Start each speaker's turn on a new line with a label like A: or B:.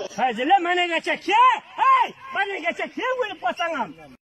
A: Fazila menagacha kel. Hey, menagacha kel o'lib qolsam ham.